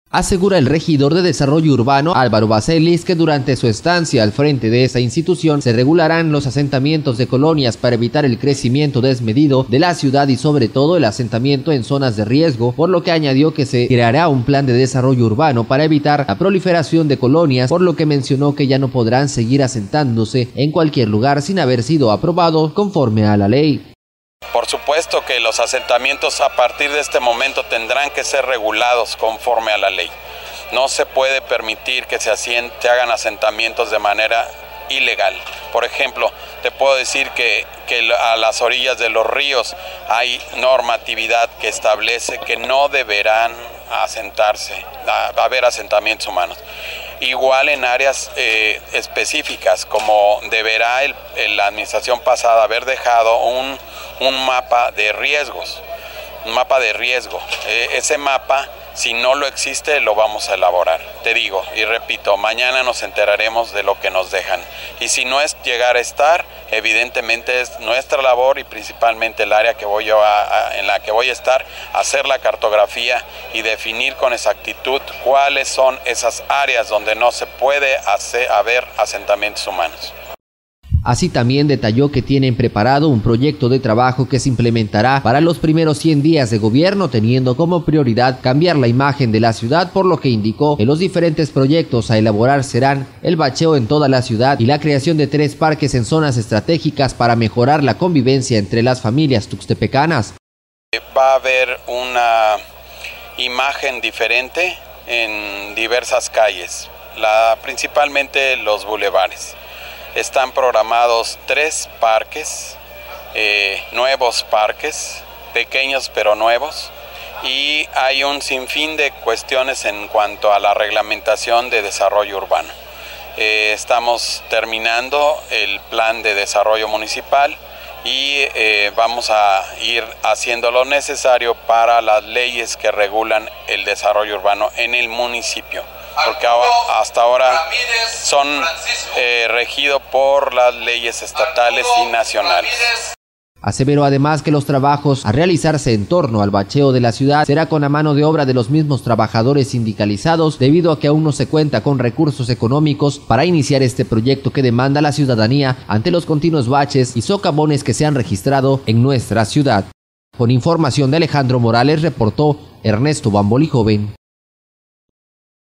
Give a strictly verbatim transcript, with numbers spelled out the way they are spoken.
Asegura el regidor de Desarrollo Urbano, Álvaro Baselis, que durante su estancia al frente de esa institución se regularán los asentamientos de colonias para evitar el crecimiento desmedido de la ciudad y sobre todo el asentamiento en zonas de riesgo, por lo que añadió que se creará un plan de desarrollo urbano para evitar la proliferación de colonias, por lo que mencionó que ya no podrán seguir asentándose en cualquier lugar sin haber sido aprobado conforme a la ley. Por supuesto que los asentamientos a partir de este momento tendrán que ser regulados conforme a la ley. No se puede permitir que se, asiente, hagan asentamientos de manera ilegal. Por ejemplo, te puedo decir que, que a las orillas de los ríos hay normatividad que establece que no deberán asentarse, a, haber asentamientos humanos. Igual en áreas eh, específicas, como deberá el, el, la administración pasada haber dejado un, un mapa de riesgos, un mapa de riesgo. Eh, ese mapa, si no lo existe, lo vamos a elaborar. Te digo y repito, mañana nos enteraremos de lo que nos dejan. Y si no es llegar a estar, evidentemente es nuestra labor y principalmente el área que voy yo a, a, en la que voy a estar, hacer la cartografía y definir con exactitud cuáles son esas áreas donde no se puede hacer, haber asentamientos humanos. Así también detalló que tienen preparado un proyecto de trabajo que se implementará para los primeros cien días de gobierno, teniendo como prioridad cambiar la imagen de la ciudad, por lo que indicó que los diferentes proyectos a elaborar serán el bacheo en toda la ciudad y la creación de tres parques en zonas estratégicas para mejorar la convivencia entre las familias tuxtepecanas. Va a haber una imagen diferente en diversas calles, la, principalmente los bulevares. Están programados tres parques, eh, nuevos parques, pequeños pero nuevos, y hay un sinfín de cuestiones en cuanto a la reglamentación de desarrollo urbano. Eh, estamos terminando el plan de desarrollo municipal y eh, vamos a ir haciendo lo necesario para las leyes que regulan el desarrollo urbano en el municipio, porque hasta ahora son eh, regidos por las leyes estatales y nacionales. Aseveró además que los trabajos a realizarse en torno al bacheo de la ciudad será con la mano de obra de los mismos trabajadores sindicalizados, debido a que aún no se cuenta con recursos económicos para iniciar este proyecto que demanda la ciudadanía ante los continuos baches y socavones que se han registrado en nuestra ciudad. Con información de Alejandro Morales, reportó Ernesto Bamboli Joven.